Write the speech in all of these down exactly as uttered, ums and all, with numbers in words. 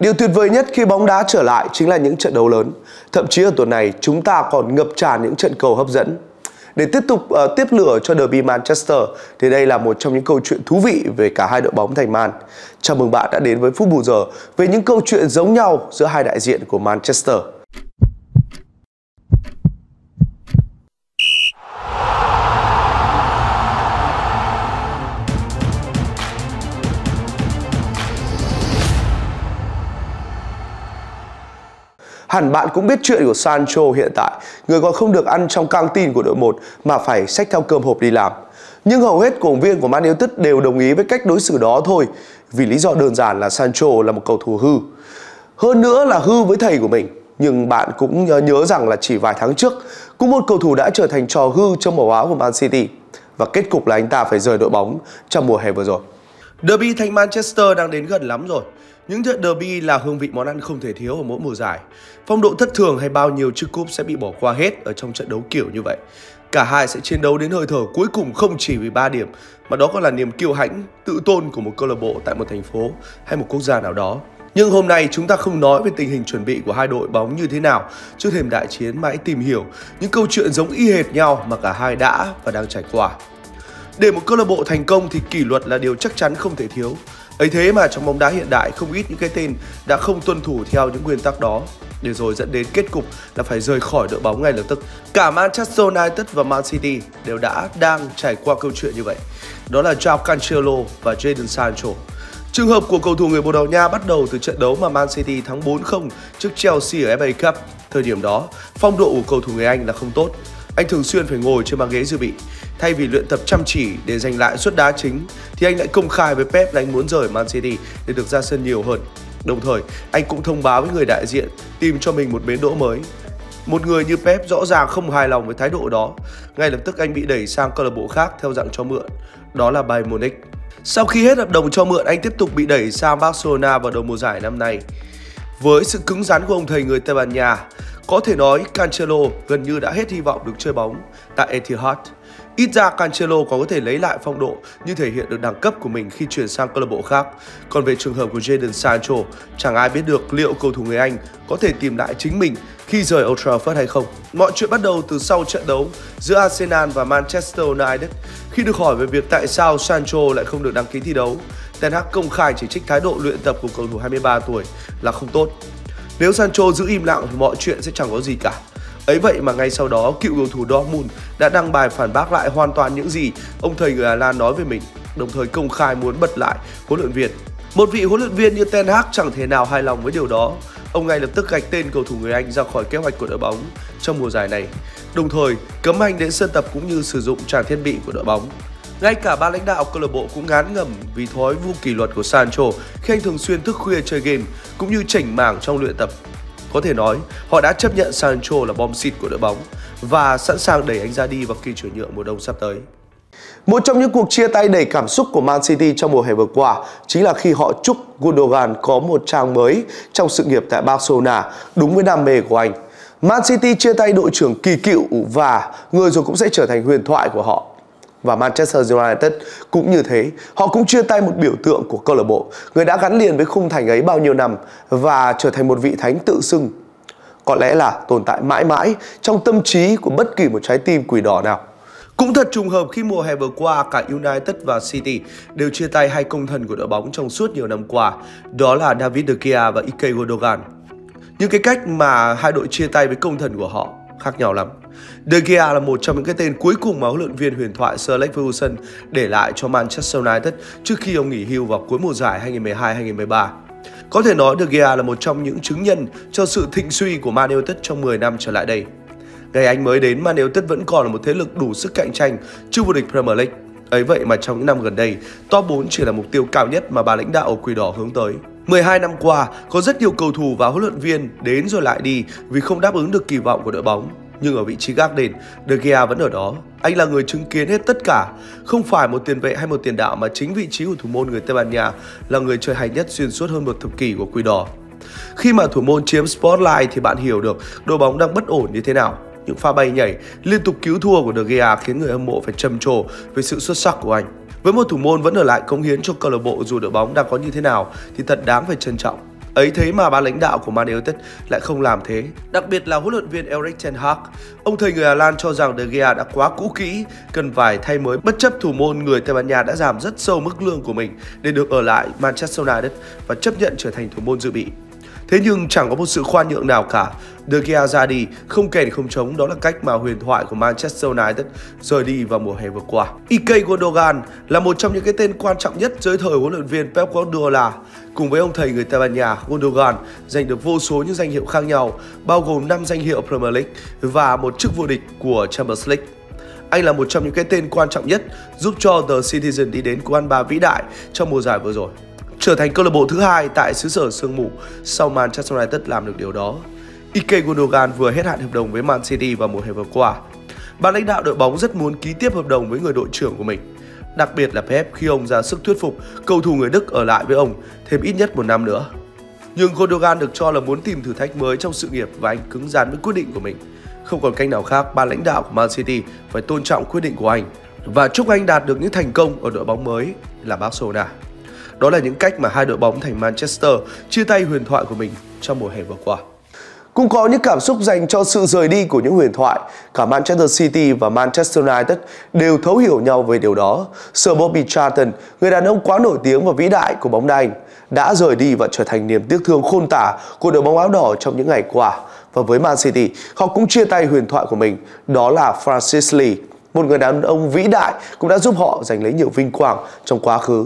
Điều tuyệt vời nhất khi bóng đá trở lại chính là những trận đấu lớn. Thậm chí ở tuần này chúng ta còn ngập tràn những trận cầu hấp dẫn. Để tiếp tục uh, tiếp lửa cho derby Manchester thì đây là một trong những câu chuyện thú vị về cả hai đội bóng thành Man. Chào mừng bạn đã đến với Phút Bù Giờ về những câu chuyện giống nhau giữa hai đại diện của Manchester. Hẳn bạn cũng biết chuyện của Sancho hiện tại, người còn không được ăn trong căng tin của đội một mà phải xách theo cơm hộp đi làm. Nhưng hầu hết cổ động viên của Man United đều đồng ý với cách đối xử đó thôi, vì lý do đơn giản là Sancho là một cầu thủ hư. Hơn nữa là hư với thầy của mình. Nhưng bạn cũng nhớ rằng là chỉ vài tháng trước, cũng một cầu thủ đã trở thành trò hư trong màu áo của Man City. Và kết cục là anh ta phải rời đội bóng trong mùa hè vừa rồi. Derby thành Manchester đang đến gần lắm rồi. Những trận derby là hương vị món ăn không thể thiếu ở mỗi mùa giải. Phong độ thất thường hay bao nhiêu chiếc cúp sẽ bị bỏ qua hết ở trong trận đấu kiểu như vậy. Cả hai sẽ chiến đấu đến hơi thở cuối cùng không chỉ vì ba điểm, mà đó còn là niềm kiêu hãnh, tự tôn của một câu lạc bộ tại một thành phố hay một quốc gia nào đó. Nhưng hôm nay chúng ta không nói về tình hình chuẩn bị của hai đội bóng như thế nào trước thềm đại chiến, mà hãy tìm hiểu những câu chuyện giống y hệt nhau mà cả hai đã và đang trải qua. Để một câu lạc bộ thành công thì kỷ luật là điều chắc chắn không thể thiếu. Ấy thế mà trong bóng đá hiện đại không ít những cái tên đã không tuân thủ theo những nguyên tắc đó, để rồi dẫn đến kết cục là phải rời khỏi đội bóng ngay lập tức. Cả Manchester United và Man City đều đã đang trải qua câu chuyện như vậy. Đó là Joao Cancelo và Jadon Sancho. Trường hợp của cầu thủ người Bồ Đào Nha bắt đầu từ trận đấu mà Man City thắng bốn không trước Chelsea ở ép a Cup. Thời điểm đó, phong độ của cầu thủ người Anh là không tốt. Anh thường xuyên phải ngồi trên băng ghế dự bị. Thay vì luyện tập chăm chỉ để giành lại suất đá chính thì anh lại công khai với Pep là anh muốn rời Man City để được ra sân nhiều hơn. Đồng thời, anh cũng thông báo với người đại diện tìm cho mình một bến đỗ mới. Một người như Pep rõ ràng không hài lòng với thái độ đó. Ngay lập tức anh bị đẩy sang câu lạc bộ khác theo dạng cho mượn. Đó là Bayern Munich. Sau khi hết hợp đồng cho mượn, anh tiếp tục bị đẩy sang Barcelona vào đầu mùa giải năm nay. Với sự cứng rắn của ông thầy người Tây Ban Nha, có thể nói Cancelo gần như đã hết hy vọng được chơi bóng tại Etihad. Ít ra Cancelo còn có thể lấy lại phong độ như thể hiện được đẳng cấp của mình khi chuyển sang câu lạc bộ khác. Còn về trường hợp của Jadon Sancho, chẳng ai biết được liệu cầu thủ người Anh có thể tìm lại chính mình khi rời Old Trafford hay không. Mọi chuyện bắt đầu từ sau trận đấu giữa Arsenal và Manchester United. Khi được hỏi về việc tại sao Sancho lại không được đăng ký thi đấu, Ten Hag công khai chỉ trích thái độ luyện tập của cầu thủ hai mươi ba tuổi là không tốt. Nếu Sancho giữ im lặng thì mọi chuyện sẽ chẳng có gì cả. Ấy vậy mà ngay sau đó, cựu cầu thủ Dortmund đã đăng bài phản bác lại hoàn toàn những gì ông thầy người Hà Lan nói về mình, đồng thời công khai muốn bật lại huấn luyện viên. Một vị huấn luyện viên như Ten Hag chẳng thể nào hài lòng với điều đó. Ông ngay lập tức gạch tên cầu thủ người Anh ra khỏi kế hoạch của đội bóng trong mùa giải này, đồng thời cấm anh đến sân tập cũng như sử dụng trang thiết bị của đội bóng. Ngay cả ban lãnh đạo câu lạc bộ cũng ngán ngẩm vì thói vô kỷ luật của Sancho khi anh thường xuyên thức khuya chơi game cũng như chảnh mảng trong luyện tập. Có thể nói, họ đã chấp nhận Sancho là bom xịt của đội bóng và sẵn sàng đẩy anh ra đi vào kỳ chuyển nhượng mùa đông sắp tới. Một trong những cuộc chia tay đầy cảm xúc của Man City trong mùa hè vừa qua chính là khi họ chúc Gundogan có một trang mới trong sự nghiệp tại Barcelona, đúng với đam mê của anh. Man City chia tay đội trưởng kỳ cựu và người rồi cũng sẽ trở thành huyền thoại của họ. Và Manchester United cũng như thế, họ cũng chia tay một biểu tượng của câu lạc bộ, người đã gắn liền với khung thành ấy bao nhiêu năm và trở thành một vị thánh tự xưng. Có lẽ là tồn tại mãi mãi trong tâm trí của bất kỳ một trái tim quỷ đỏ nào. Cũng thật trùng hợp khi mùa hè vừa qua, cả United và City đều chia tay hai công thần của đội bóng trong suốt nhiều năm qua, đó là David De Gea và Ilkay Gundogan. Nhưng cái cách mà hai đội chia tay với công thần của họ khác nhau lắm. De Gea là một trong những cái tên cuối cùng mà huấn luyện viên huyền thoại Sir Alex Ferguson để lại cho Manchester United trước khi ông nghỉ hưu vào cuối mùa giải hai nghìn không trăm mười hai hai nghìn không trăm mười ba. Có thể nói De Gea là một trong những chứng nhân cho sự thịnh suy của Man United trong mười năm trở lại đây. Ngày anh mới đến, Man United vẫn còn là một thế lực đủ sức cạnh tranh chức vô địch Premier League. Ấy vậy mà trong những năm gần đây, top bốn chỉ là mục tiêu cao nhất mà bà lãnh đạo Quỷ Đỏ hướng tới. mười hai năm qua, có rất nhiều cầu thủ và huấn luyện viên đến rồi lại đi vì không đáp ứng được kỳ vọng của đội bóng. Nhưng ở vị trí gác đền, De Gea vẫn ở đó. Anh là người chứng kiến hết tất cả. Không phải một tiền vệ hay một tiền đạo mà chính vị trí của thủ môn người Tây Ban Nha là người chơi hay nhất xuyên suốt hơn một thập kỷ của Quỷ Đỏ. Khi mà thủ môn chiếm spotlight thì bạn hiểu được đội bóng đang bất ổn như thế nào. Những pha bay nhảy liên tục cứu thua của De Gea khiến người hâm mộ phải trầm trồ về sự xuất sắc của anh. Với một thủ môn vẫn ở lại cống hiến cho câu lạc bộ dù đội bóng đang có như thế nào thì thật đáng phải trân trọng. Ấy thế mà ban lãnh đạo của Man United lại không làm thế. Đặc biệt là huấn luyện viên Erik ten Hag. Ông thầy người Hà Lan cho rằng De Gea đã quá cũ kỹ, cần phải thay mới, bất chấp thủ môn người Tây Ban Nha đã giảm rất sâu mức lương của mình để được ở lại Manchester United và chấp nhận trở thành thủ môn dự bị. Thế nhưng chẳng có một sự khoan nhượng nào cả. De Gea ra đi, không kèn không trống, đó là cách mà huyền thoại của Manchester United rời đi vào mùa hè vừa qua. Ilkay Gundogan là một trong những cái tên quan trọng nhất dưới thời huấn luyện viên Pep Guardiola. Cùng với ông thầy người Tây Ban Nha, Gundogan giành được vô số những danh hiệu khác nhau, bao gồm năm danh hiệu Premier League và một chức vô địch của Champions League. Anh là một trong những cái tên quan trọng nhất giúp cho The Citizen đi đến cú ăn ba vĩ đại trong mùa giải vừa rồi, trở thành câu lạc bộ thứ hai tại xứ sở sương mù sau Manchester United làm được điều đó. Ilkay Gundogan vừa hết hạn hợp đồng với Man City vào mùa hè vừa qua. Ban lãnh đạo đội bóng rất muốn ký tiếp hợp đồng với người đội trưởng của mình, đặc biệt là Pep khi ông ra sức thuyết phục cầu thủ người Đức ở lại với ông thêm ít nhất một năm nữa. Nhưng Gundogan được cho là muốn tìm thử thách mới trong sự nghiệp và anh cứng rắn với quyết định của mình. Không còn cách nào khác, ban lãnh đạo của Man City phải tôn trọng quyết định của anh và chúc anh đạt được những thành công ở đội bóng mới là Barcelona. Đó là những cách mà hai đội bóng thành Manchester chia tay huyền thoại của mình trong mùa hè vừa qua. Cũng có những cảm xúc dành cho sự rời đi của những huyền thoại. Cả Manchester City và Manchester United đều thấu hiểu nhau về điều đó. Sir Bobby Charlton, người đàn ông quá nổi tiếng và vĩ đại của bóng đá Anh, đã rời đi và trở thành niềm tiếc thương khôn tả của đội bóng áo đỏ trong những ngày qua. Và với Man City, họ cũng chia tay huyền thoại của mình, đó là Francis Lee, một người đàn ông vĩ đại cũng đã giúp họ giành lấy nhiều vinh quang trong quá khứ.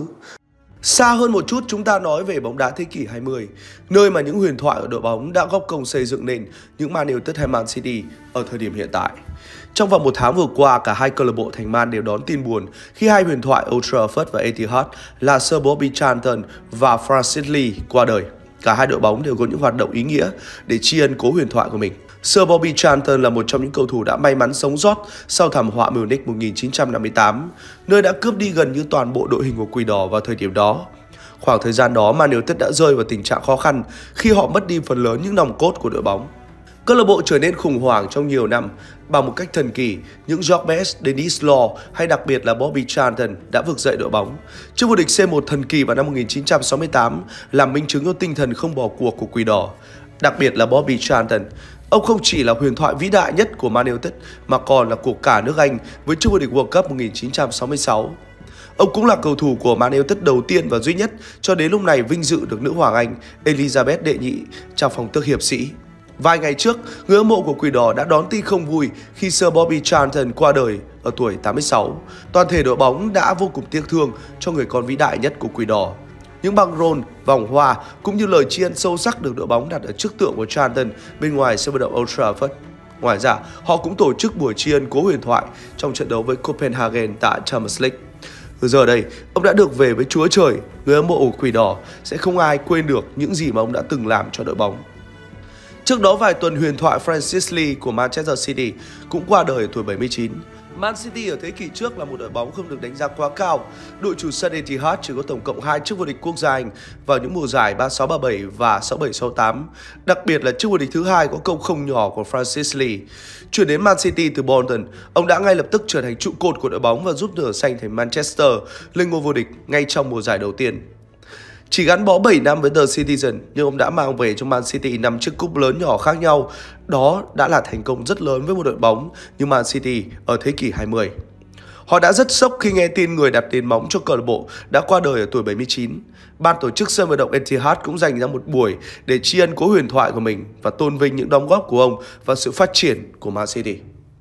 Xa hơn một chút, chúng ta nói về bóng đá thế kỷ hai mươi, nơi mà những huyền thoại ở đội bóng đã góp công xây dựng nên những Man United hay Man City ở thời điểm hiện tại. Trong vòng một tháng vừa qua, cả hai câu lạc bộ thành Man đều đón tin buồn khi hai huyền thoại Old Trafford và Etihad là Sir Bobby Charlton và Francis Lee qua đời. Cả hai đội bóng đều có những hoạt động ý nghĩa để tri ân cố huyền thoại của mình. Sir Bobby Charlton là một trong những cầu thủ đã may mắn sống sót sau thảm họa Munich một nghìn chín trăm năm mươi tám, nơi đã cướp đi gần như toàn bộ đội hình của Quỷ Đỏ vào thời điểm đó. Khoảng thời gian đó, Man United đã rơi vào tình trạng khó khăn khi họ mất đi phần lớn những nòng cốt của đội bóng. Câu lạc bộ trở nên khủng hoảng trong nhiều năm bằng một cách thần kỳ. Những George Best, Dennis Law hay đặc biệt là Bobby Charlton đã vực dậy đội bóng. Chức vô địch C một thần kỳ vào năm một nghìn chín trăm sáu mươi tám làm minh chứng cho tinh thần không bỏ cuộc của Quỷ Đỏ. Đặc biệt là Bobby Charlton, ông không chỉ là huyền thoại vĩ đại nhất của Man United mà còn là của cả nước Anh với chức vô địch World Cup một nghìn chín trăm sáu mươi sáu. Ông cũng là cầu thủ của Man United đầu tiên và duy nhất cho đến lúc này vinh dự được nữ hoàng Anh Elizabeth đệ nhị trao phong tước hiệp sĩ. Vài ngày trước, người hâm mộ của Quỷ Đỏ đã đón tin không vui khi Sir Bobby Charlton qua đời ở tuổi tám mươi sáu. Toàn thể đội bóng đã vô cùng tiếc thương cho người con vĩ đại nhất của Quỷ Đỏ. Những băng rôn, vòng hoa cũng như lời tri ân sâu sắc được đội bóng đặt ở trước tượng của Charlton bên ngoài sân vận động Old Trafford. Ngoài ra, họ cũng tổ chức buổi tri ân cố huyền thoại trong trận đấu với Copenhagen tại Champions League. Giờ đây, ông đã được về với Chúa Trời, người hâm mộ của Quỷ Đỏ sẽ không ai quên được những gì mà ông đã từng làm cho đội bóng. Trước đó vài tuần, huyền thoại Francis Lee của Manchester City cũng qua đời ở tuổi bảy mươi chín. Man City ở thế kỷ trước là một đội bóng không được đánh giá quá cao. Đội chủ sân Etihad chỉ có tổng cộng hai chức vô địch quốc gia Anh vào những mùa giải ba sáu ba bảy và sáu bảy sáu tám. Đặc biệt là chức vô địch thứ hai có công không nhỏ của Francis Lee. Chuyển đến Man City từ Bolton, ông đã ngay lập tức trở thành trụ cột của đội bóng và giúp nửa xanh thành Manchester lên ngôi vô địch ngay trong mùa giải đầu tiên. Chỉ gắn bó bảy năm với The Citizen, nhưng ông đã mang về cho Man City năm chiếc cúp lớn nhỏ khác nhau. Đó đã là thành công rất lớn với một đội bóng như Man City ở thế kỷ hai mươi. Họ đã rất sốc khi nghe tin người đặt nền móng cho câu lạc bộ đã qua đời ở tuổi bảy mươi chín. Ban tổ chức sân vận động Etihad cũng dành ra một buổi để tri ân cố huyền thoại của mình và tôn vinh những đóng góp của ông và sự phát triển của Man City.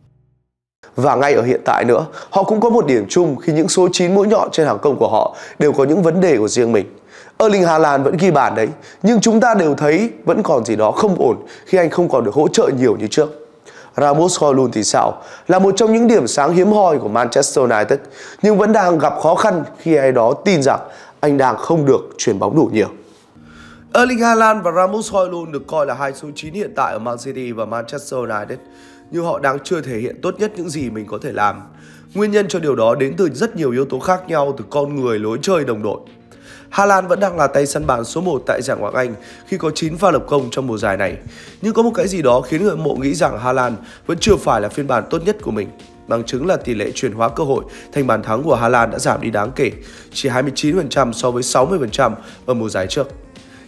Và ngay ở hiện tại nữa, họ cũng có một điểm chung khi những số chín mũi nhọn trên hàng công của họ đều có những vấn đề của riêng mình. Erling Haaland vẫn ghi bàn đấy, nhưng chúng ta đều thấy vẫn còn gì đó không ổn khi anh không còn được hỗ trợ nhiều như trước. Rasmus Højlund thì sao? Là một trong những điểm sáng hiếm hoi của Manchester United, nhưng vẫn đang gặp khó khăn khi ai đó tin rằng anh đang không được chuyền bóng đủ nhiều. Erling Haaland và Rasmus Højlund được coi là hai số chín hiện tại ở Man City và Manchester United, nhưng họ đang chưa thể hiện tốt nhất những gì mình có thể làm. Nguyên nhân cho điều đó đến từ rất nhiều yếu tố khác nhau, từ con người, lối chơi, đồng đội. Haaland vẫn đang là tay săn bàn số một tại giải Ngoại hạng Anh khi có chín pha lập công trong mùa giải này. Nhưng có một cái gì đó khiến người hâm mộ nghĩ rằng Haaland vẫn chưa phải là phiên bản tốt nhất của mình. Bằng chứng là tỷ lệ chuyển hóa cơ hội thành bàn thắng của Haaland đã giảm đi đáng kể, chỉ hai mươi chín phần trăm so với sáu mươi phần trăm ở mùa giải trước.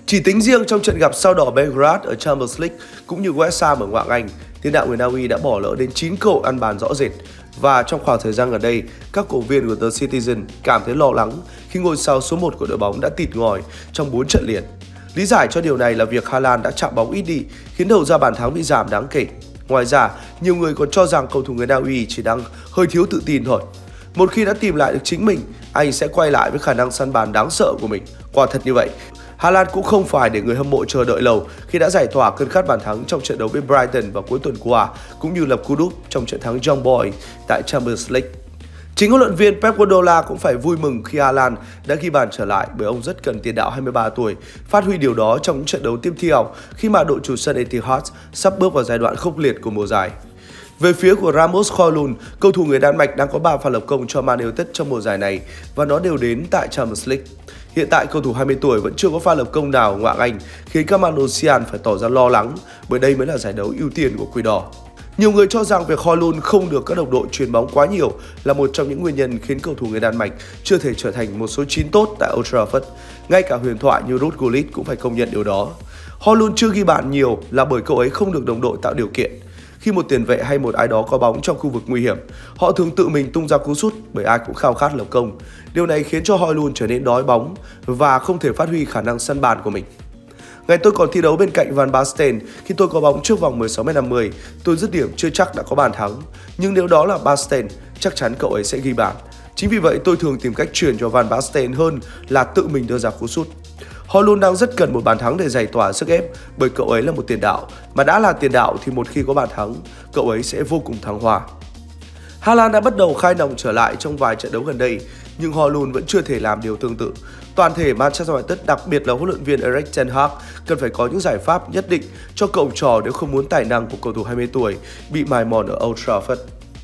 Chỉ tính riêng trong trận gặp sao đỏ Belgrade ở Champions League cũng như West Ham ở ngoại hạng Anh, tiền đạo người Na Uy đã bỏ lỡ đến chín cơ hội ăn bàn rõ rệt. Và trong khoảng thời gian gần đây, các cổ động viên của The Citizen cảm thấy lo lắng khi ngôi sao số một của đội bóng đã tịt ngòi trong bốn trận liền. Lý giải cho điều này là việc Haaland đã chạm bóng ít đi, khiến đầu ra bàn thắng bị giảm đáng kể. Ngoài ra, nhiều người còn cho rằng cầu thủ người Na Uy chỉ đang hơi thiếu tự tin thôi. Một khi đã tìm lại được chính mình, anh sẽ quay lại với khả năng săn bàn đáng sợ của mình. Quả thật như vậy, Haaland cũng không phải để người hâm mộ chờ đợi lâu khi đã giải tỏa cơn khát bàn thắng trong trận đấu với Brighton vào cuối tuần qua, cũng như lập cú đúp trong trận thắng Young Boys tại Champions League. Chính huấn luyện viên Pep Guardiola cũng phải vui mừng khi Haaland đã ghi bàn trở lại, bởi ông rất cần tiền đạo hai mươi ba tuổi phát huy điều đó trong những trận đấu tiếp theo khi mà đội chủ sân Etihad sắp bước vào giai đoạn khốc liệt của mùa giải. Về phía của Rasmus Højlund, cầu thủ người Đan Mạch đang có ba pha lập công cho Man United trong mùa giải này và nó đều đến tại Champions League. Hiện tại cầu thủ hai mươi tuổi vẫn chưa có pha lập công nào ở ngoại hạng Anh, khiến các Malaysian phải tỏ ra lo lắng, bởi đây mới là giải đấu ưu tiên của Quỷ Đỏ. Nhiều người cho rằng việc Højlund không được các đồng đội chuyền bóng quá nhiều là một trong những nguyên nhân khiến cầu thủ người Đan Mạch chưa thể trở thành một số chín tốt tại Old Trafford. Ngay cả huyền thoại như Ruud Gullit cũng phải công nhận điều đó. Højlund chưa ghi bàn nhiều là bởi cậu ấy không được đồng đội tạo điều kiện. Khi một tiền vệ hay một ai đó có bóng trong khu vực nguy hiểm, họ thường tự mình tung ra cú sút, bởi ai cũng khao khát lập công. Điều này khiến cho Højlund trở nên đói bóng và không thể phát huy khả năng săn bàn của mình. Ngày tôi còn thi đấu bên cạnh Van Basten, khi tôi có bóng trước vòng mười sáu mét năm mươi, tôi dứt điểm chưa chắc đã có bàn thắng. Nhưng nếu đó là Basten, chắc chắn cậu ấy sẽ ghi bàn. Chính vì vậy tôi thường tìm cách truyền cho Van Basten hơn là tự mình đưa ra cú sút. Højlund đang rất cần một bàn thắng để giải tỏa sức ép, bởi cậu ấy là một tiền đạo, mà đã là tiền đạo thì một khi có bàn thắng, cậu ấy sẽ vô cùng thăng hoa. Haaland đã bắt đầu khai nòng trở lại trong vài trận đấu gần đây, nhưng Højlund vẫn chưa thể làm điều tương tự. Toàn thể Manchester United, đặc biệt là huấn luyện viên Erik ten Hag, cần phải có những giải pháp nhất định cho cậu trò nếu không muốn tài năng của cầu thủ hai mươi tuổi bị mài mòn ở Old Trafford.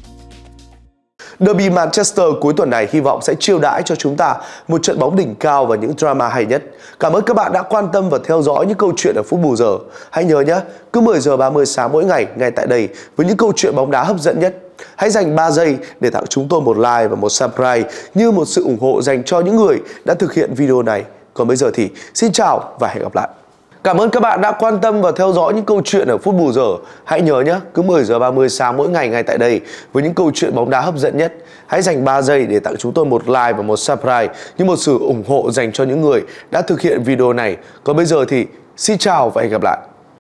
Derby Manchester cuối tuần này hy vọng sẽ chiêu đãi cho chúng ta một trận bóng đỉnh cao và những drama hay nhất. Cảm ơn các bạn đã quan tâm và theo dõi những câu chuyện ở phút bù giờ. Hãy nhớ nhé, cứ mười giờ ba mươi sáng mỗi ngày ngay tại đây với những câu chuyện bóng đá hấp dẫn nhất. Hãy dành ba giây để tặng chúng tôi một like và một subscribe như một sự ủng hộ dành cho những người đã thực hiện video này. Còn bây giờ thì xin chào và hẹn gặp lại. Cảm ơn các bạn đã quan tâm và theo dõi những câu chuyện ở phút bù giờ. Hãy nhớ nhé, cứ mười giờ ba mươi sáng mỗi ngày ngay tại đây với những câu chuyện bóng đá hấp dẫn nhất. Hãy dành ba giây để tặng chúng tôi một like và một subscribe như một sự ủng hộ dành cho những người đã thực hiện video này. Còn bây giờ thì xin chào và hẹn gặp lại.